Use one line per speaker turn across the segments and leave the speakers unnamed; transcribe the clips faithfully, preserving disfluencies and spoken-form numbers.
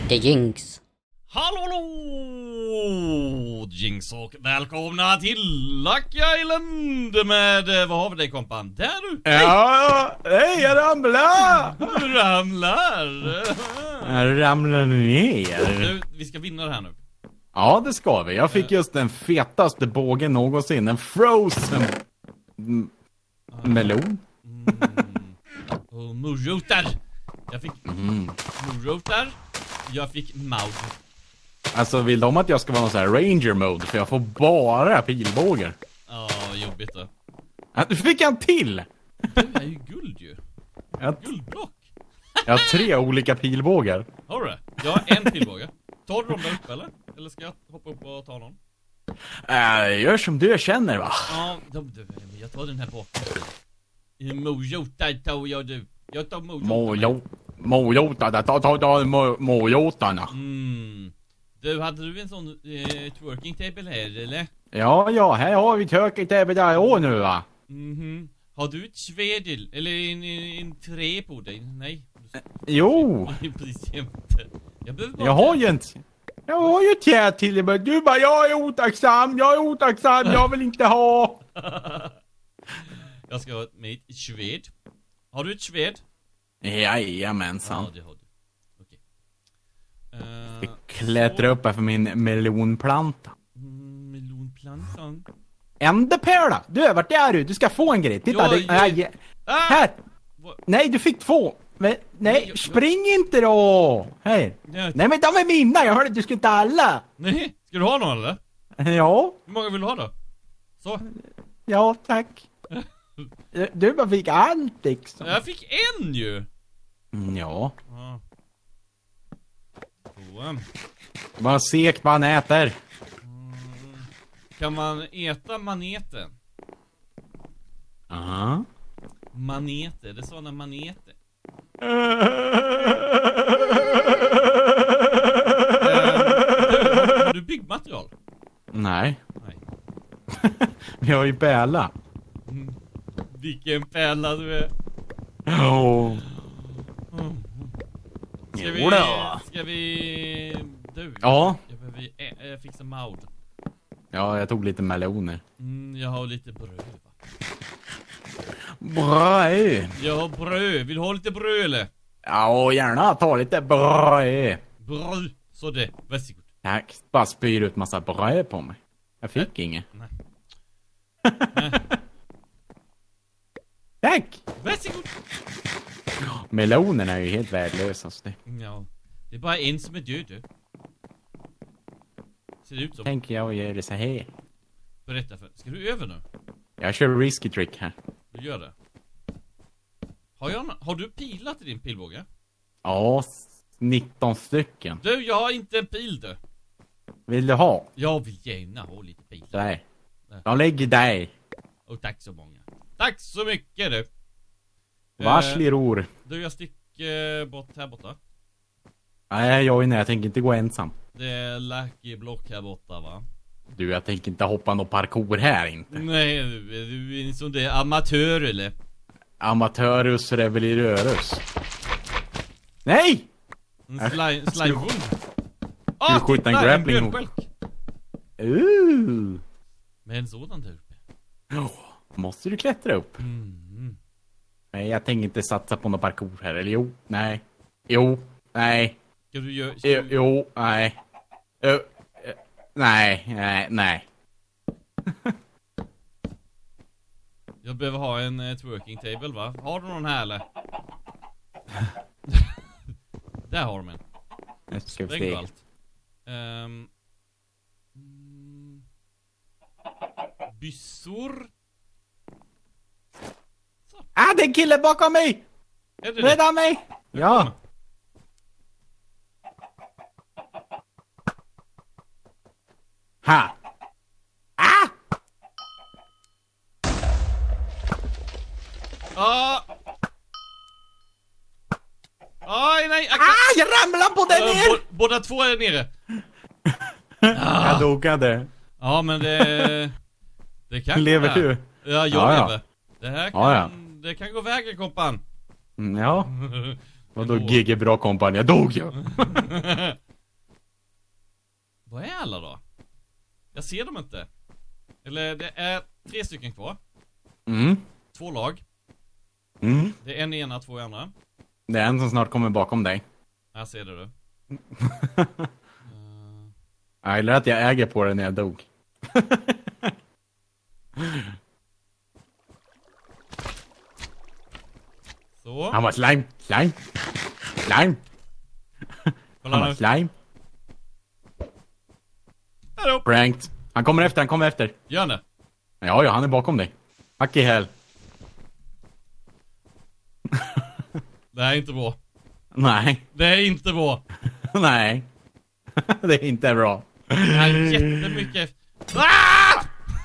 The Jinx.
Hallå, hallå, Jinx, och välkomna till Lucky Island med, vad har vi dig kompan? Där du!
Ja, hej, jag ramlar!
Du ramlar!
Jag ramlar ner.
Du, vi ska vinna det här nu.
Ja, det ska vi. Jag fick just den fetaste bågen någonsin. En frozen m- melon.
Mm. Och morötter. Jag fick
Mm.
morötter. Jag fick maud.
Alltså, vill de att jag ska vara någon sån här ranger mode? För jag får bara pilbågar.
Ja, jobbigt då.
Ja, du fick en till!
Du är ju guld ju.
Jag,
Guldblock.
jag har tre olika pilbågar.
Har du det? Jag har en pilbåge. Tar du dem där uppe eller? Eller ska jag hoppa upp och ta någon?
Äh, gör som du känner, va?
Ja, de, de, jag tar den här bakom. Mojota tar jag du. Jag tar mojota.
Mojo, mojotarna, ta, ta, ta, mo, mojotarna.
Mm. Du, hade du en sån eh, twerking table här, eller?
Ja, ja, här har vi töket över där och nu, va?
Mhm. Har du ett svedel? Eller en, en, en trä på dig? Nej.
Jo,
Precis jämte. Jag behöver bara...
jag har ju inte... Jag har ju ett här till dig, men du bara, jag är otacksam, jag är otacksam, jag vill inte ha.
Jag ska ha med ett sved. Har du ett sved?
Jajamensan.
Ja, det har du. Okej. Uh,
Jag klättrar upp här för min melonplanta.
Mm, melonplantan.
Ändepärla! Du, vart är du? Du ska få en grej. Titta,
Ja,
det,
ja.
nej,
Ah!
här!
Vad-
Nej, du fick två. Men,
Nej,
nej,
jag-
spring inte då! Här.
Ja.
Nej, men de är mina, jag hörde att du skulle ta alla.
Nej, ska du ha någon eller?
Ja,
Hur många vill du ha då? Så.
ja, tack. Du bara fick allt liksom.
Jag fick en ju.
Mm, ja,
Ja. Så, um,
vad segt man äter.
kan man äta maneten?
Aha.
Maneter, det är sådana maneter. Eh, du, har du byggmaterial?
Nej,
Nej.
vi har ju bäla.
Vilken pärla du är.
Oh.
Ska vi...
Jodå.
Ska vi... Du,
Ja.
jag behöver ä- ä- fixa maud.
Ja, jag tog lite meloner.
Mm, jag har lite bröd, va?
Bröd.
Jag har bröd. Vill du ha lite bröd eller?
Ja, gärna ta lite bröd.
Bröd. Så det. Varsågod.
Tack, bara spyr ut massa bröd på mig. Jag fick inget.
Nej.
Tack!
Varsågod.
Melonerna är ju helt värdelösa. Så det
Ja. Det är bara en som är död, du. Ser det ut som.
tänker jag göra det så här.
Berätta för. Ska du över nu?
Jag kör risky trick här.
Du gör det. Har jag nå- Har du pilat i din pilbåge?
Ja, nitton stycken.
Du, jag har inte en pil du.
Vill du ha?
Jag vill gärna ha lite pil.
Där. De lägger dig.
Och tack så många. Tack så mycket du.
Varsliror.
Eh, du, jag sticker eh, bort här borta.
Nej, jag är nej, jag tänker inte gå ensam.
Det är Lucky block här borta, va?
Du, jag tänker inte hoppa någon parkour här inte.
Nej, du, du är som det är amatör eller?
Amatörus revelirörus. Nej!
En
Jag-
slime,
jag skulle-
slimehund.
skulle
Ah,
skjuta en
titta,
grappling
en
hook.
björnstjälk.
Uh.
Med en sådan där uppe.
Oh, måste du klättra upp?
Mm.
Nej, jag tänker inte satsa på någon parkour här. Eller jo, nej. Jo, nej.
Ska du göra... ska
Jo,
du-
jo nej. Jo, eh, nej, nej, nej.
Jag behöver ha en uh, twerking table, va? Har du någon här eller? Där har de en.
Nu ska vi
Spräng du
se.
allt. Um, mm, byssor.
Ah, det är en kille bakom mig!
Är det det?
Rädda mig! Ja. Ha! Ah!
Ah! Aj, nej! Akta.
Ah, jag ramlar på den
Eh,
ner!
bo- båda två är nere.
Jag dogade.
Ja, men det... Det kan
Lever
gå här.
du?
Ja, jag
Ja, ja.
lever. Det här kan,
Ja, ja.
det kan gå vägen, kompan.
Mm, ja. Vadå G G bra kompani? Jag dog ju.
Vad är alla då? Jag ser dem inte. Eller det är tre stycken kvar.
Mm.
Två lag.
Mm.
Det är en i ena, två i andra.
Det är en som snart kommer bakom dig.
Jag ser det du. uh...
Jag gillar att jag äger på det när jag dog.
Så.
Han var slime. Slime. Slime. Han var slime.
Hallå.
Pranked. Han kommer efter, han kommer efter.
Gör han det?
Ja, ja, han är bakom dig. Hack i hell.
Det här är inte bra.
Nej.
Det är inte bra.
Nej. Det är inte bra.
Det här är jättemycket. Ah!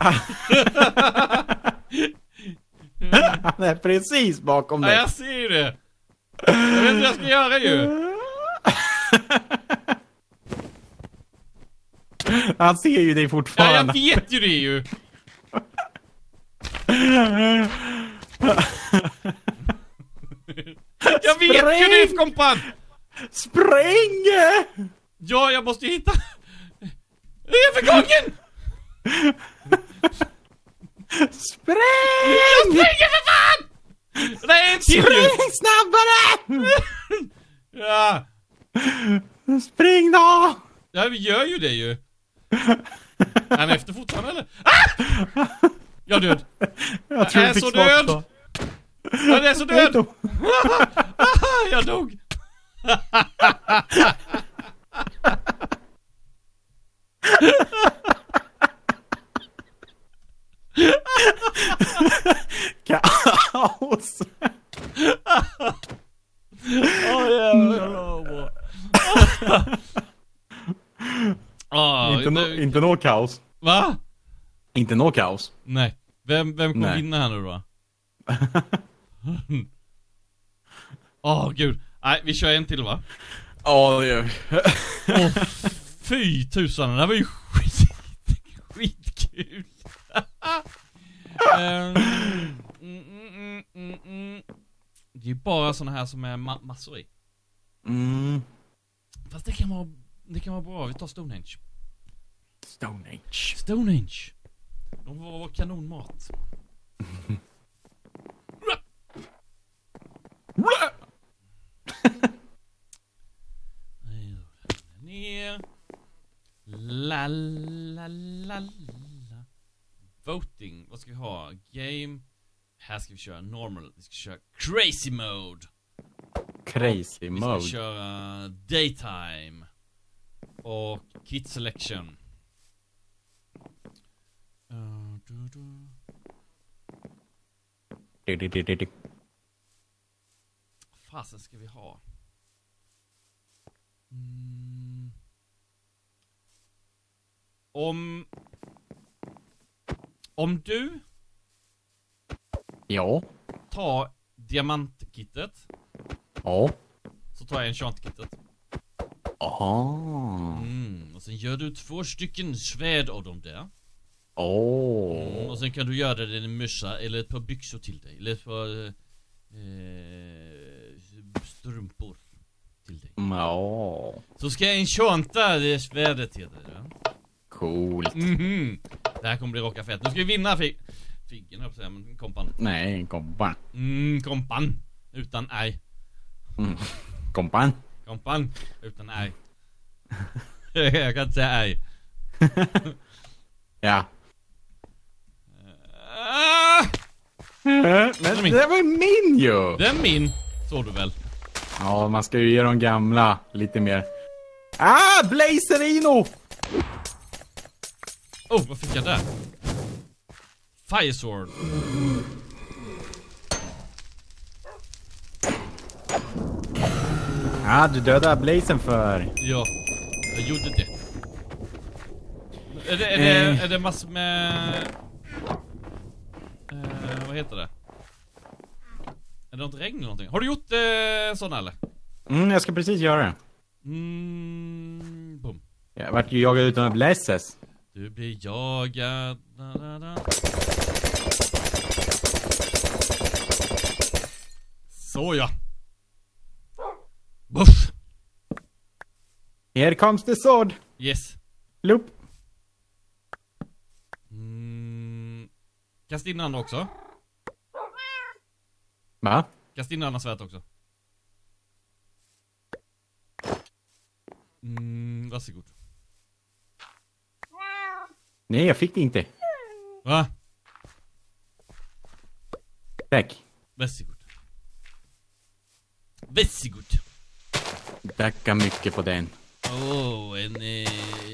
Han är precis bakom dig.
Ja, jag ser ju det. Jag vet inte vad jag ska göra ju.
Han ser ju dig
Ja,
fortfarande.
jag vet ju det ju. Jag vet
Spräng!
ju det, kompan.
Spräng!
Ja, jag måste hitta övergången.
Spräng!
Jag springer för fan! Det är en till ju.
Spräng snabbare!
Ja.
Spring då!
Ja, vi gör ju det ju. Är han efter fortfarande eller? Ah! Jag är död.
Jag,
Jag
tror
är
du fick
så
smak
död.
på.
Jag är så död.
Jag dog.
Jag dog.
Kaos.
Åh jävlar. Ah,
Inte nå
det-
inte nå kaos.
Va?
Inte nå kaos.
Nej. Vem, vem kommer
Nej.
vinna här nu då? Åh gud. Nej, vi kör en till va?
Ja, det gör vi.
Åh, fy tusan, det här var ju skit, skitkul. um, mm, mm, mm, mm. Det är ju bara såna här som är ma- massor i.
Mm.
Fast det kan vara, det kan vara bra, vi tar Stonehenge.
Stonehenge.
Stonehenge. De var kanonmat. Ner. La la la la. Voting. Vad ska vi ha? Game. Här ska vi köra normal. Vi ska köra crazy mode.
Crazy
Vi
mode.
ska köra daytime. Och kit selection. Uh, du, du.
Du, du, du, du, du.
Vad fasen ska vi ha? Mm. Om Om du
Ja.
tar diamantkittet,
Ja.
så tar jag enchantkittet.
Aha.
Mm. Och sen gör du två stycken svärd av dem där.
Åh.
Mm. Och sen kan du göra det en mössa eller ett par byxor till dig. Eller ett par eh, strumpor till dig.
Ja.
Så ska jag enchanta det svärdet till dig. Ja?
Coolt.
Mhm. Det här kommer bli rocka fett. Nu ska vi vinna fig Figgen, höll jag på att säga, men kompan.
Nej, kompan.
Mm, kompan. Utan ej.
Mm. Kompan.
Kompan. Utan ej. Jag kan inte säga ej.
Ja.
Ah!
Men det var min ju.
Det är min. Såg du väl?
Ja, man ska ju ge de gamla lite mer. Ah, Blazerino!
Oh, vad fick jag där? Firesword.
Ah, du dödade Blazen för.
Ja, jag gjorde det. Är det, är det,
Eh.
är det massor med... Eh, vad heter det? Är det något regn eller någonting? Har du gjort eh, sådana eller?
Mm, jag ska precis göra det.
Mm, boom.
Jag vart ju jagad utan Blazes.
Du blir jagad. Da, da, da. Så ja. Buff.
Here comes the sword.
Yes.
Loop.
Mm. Kasta in andra också.
Va?
Kasta in andra svärd också. Mm, varsågod.
Nej, jag fick det inte.
Va?
Tack.
Varsågod. Varsågod.
Tackar mycket på den.
Åh, oh, en... Eh...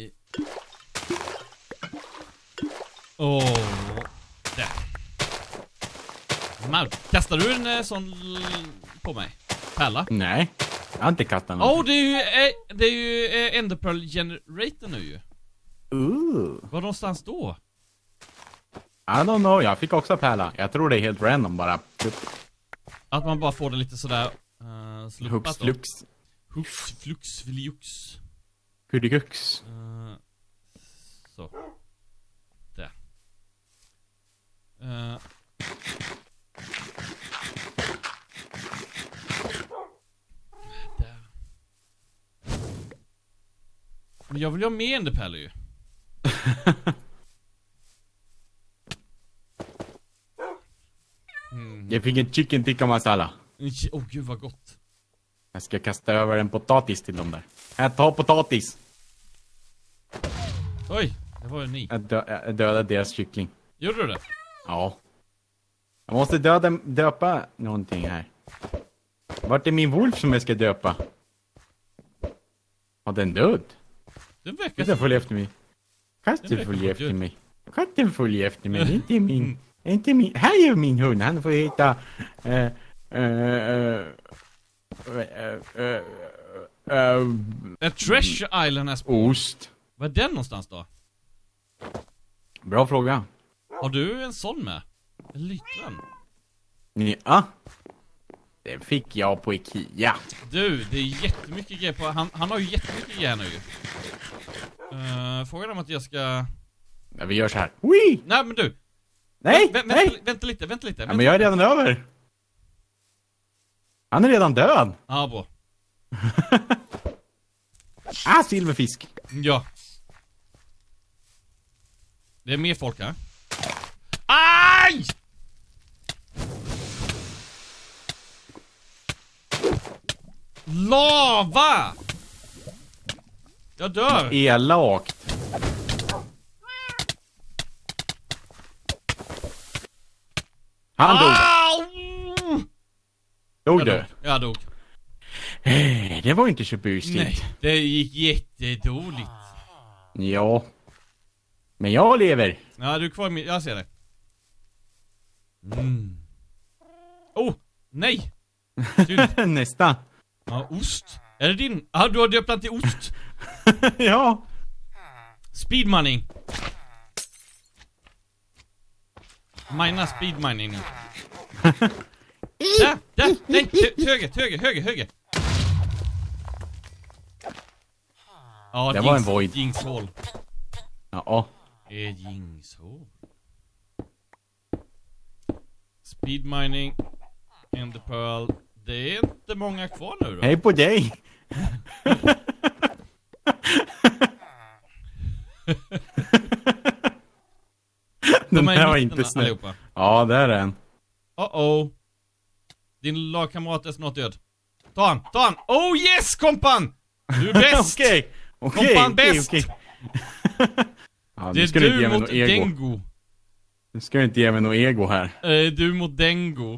Åh, oh, där. Mal, kastar du en eh, sån l- på mig? Pärla?
Nej, jag har inte kastat något.
Åh, oh, det är ju, eh, det är ju eh, Enderpearl Generator nu ju.
Ooh.
Var någonstans då?
I don't know, jag fick också pärla. Jag tror det är helt random bara.
Att man bara får det lite sådär uh, sluppat
Hux
då.
flux.
Hux flux fliux.
Hurdigux.
Uh, så. Där. Uh. Där. Men jag vill ju ha med enderpärlor ju. Mm.
Jag fick en chicken tikka masala.
Åh oh, gud vad gott.
Jag ska kasta över en potatis till dem där. Här, ta potatis.
Oj, det var ju ni.
Jag, dö jag dödade deras kyckling.
Gjorde du det?
Ja. Jag måste döda, döpa någonting här. Vart är min wolf som jag ska döpa? Har den död?
Den verkar
Katten följer efter mig. Katten följer efter mig. Katten följer efter mig. Det är inte min... Det är inte min... Här är min hund. Han får heta... Uh, uh, uh, uh, uh,
A Treasure Island has...
Ost.
Vad är den någonstans då?
Bra fråga.
Har du en sån med? En liten?
Ja. Det fick jag på Ikea.
Du, det är jättemycket grejer på... Han, han har ju jättemycket grejer nu ju. Uh, frågan om att jag ska...
Ja, vi gör så här. Wee!
Nej men du!
Nej,
Vä- vä-
nej!
Vänta, vänta lite, vänta lite.
Ja,
Vänta.
men jag är redan över. Han är redan död.
Ja, bra.
Ah, silverfisk.
Ja. Det är mer folk här. Aj! Lava! Jag dör.
Elakt. Han dog.
Au!
Dog
Jag
du?
dog. Jag dog.
Eh, Det var inte så busigt.
Nej, det gick jättedåligt.
Ja. Men jag lever.
Ja, du är kvar med... Jag ser det. Mm. Oh, nej! Synd.
Nästa.
Ja, ost. Är det din? Ja, du har döpt den till ost.
Ja.
Speed mining. Mina speed mining nu. Där, där, nej, till höger, till höger, höger, höger. Ja,
Det
jinx,
var en void.
Jinxhål.
Ja.
Ett jinxhål. Speed mining. Enderpearl. Det är inte många kvar nu då.
Hej på dig. Den
De är
här var
i
inte
mitten
snäll.
allihopa.
Ja, där är den.
Uh-oh. Din lagkamrat är snart död. Ta han, ta han. Oh yes, kompan! Du är bäst!
Okej. Okej,
Kompan
okej,
bäst!
okej. Ja,
Det
nu
är
ska du inte
du
ge mig
mot
något ego.
Dengo.
Nu ska du inte ge mig något ego här.
Eh, du mot Dengo.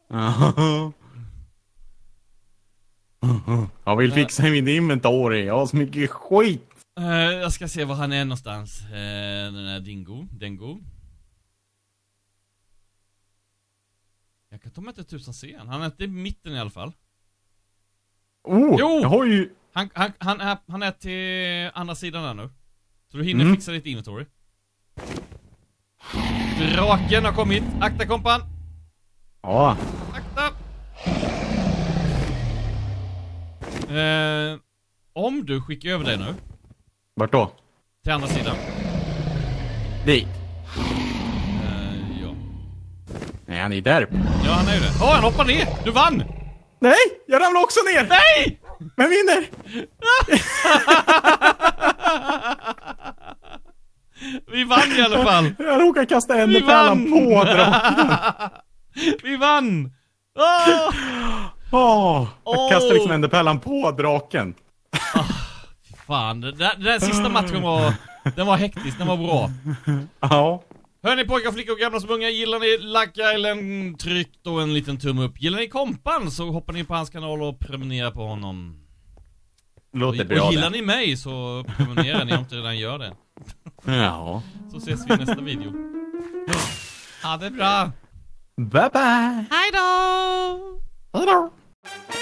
Jag vill fixa min inventory. Jag har så mycket skit.
Eh, jag ska se var han är någonstans. Eh, den här Dingo. Dengo. Jag kan ta mig inte tusan se han. Han är inte i mitten i alla fall.
Oh,
Jo!
jag har ju...
Han, han, han, är, han är till andra sidan där nu. Så du hinner
Mm.
fixa ditt inventory. Draken har kommit. Akta kompan.
Ja.
Akta. Eh, om du skickar över dig nu
Vart då?
till andra sidan.
Dit.
Eh, ja.
Nej, han är där.
Ja, han är ju det. Åh, han hoppar ner. Du vann.
Nej, jag ramlade också ner.
Nej!
Vem vinner?
Vi vann i alla fall.
Jag råkar kasta ändepärlan på draken.
Vi vann! Åh!
Åh, jag
Åh.
kastar liksom ändepärlan på draken.
Oh, fan, den, den där sista matchen var, den var hektisk, den var bra.
Ja.
Hörni pojkar, flickor och gamla som unga, gillar ni Like Island, tryck då en liten tumme upp. Gillar ni Kompan så hoppar ni på hans kanal och prenumererar på honom.
Låter
och,
bra
och gillar
det.
ni mig så prenumererar ni om inte redan gör det.
Ja.
Så ses vi i nästa video. Ha det bra.
Bye bye.
Hej då!
Hej då.